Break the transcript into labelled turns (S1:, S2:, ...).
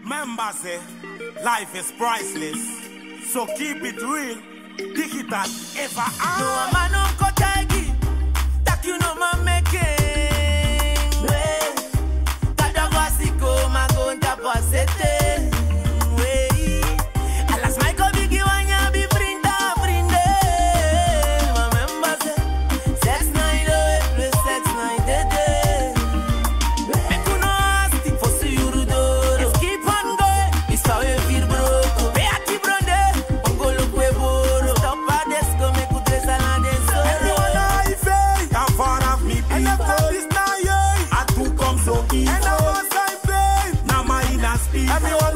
S1: Remember, say, life is priceless. So keep it real, digital, ever on.
S2: No, I'm a no kotagi, that you know my making. Cada vasiko, ma gonta pasete. Alas, my kobigi wanya bi brinda, brinde. Remember, say, sex night, plus sex night, day. Me kuno asti, fosse yurudoro. If keep on going, it's how you feel broke. Be ati bronde, ongolo kwe boro. Stop a desko, me kutre salade so.
S1: Everyone I say, I'm far of me people. And this night, I do come so easy. And I was I pay, now my inner speed. Everyone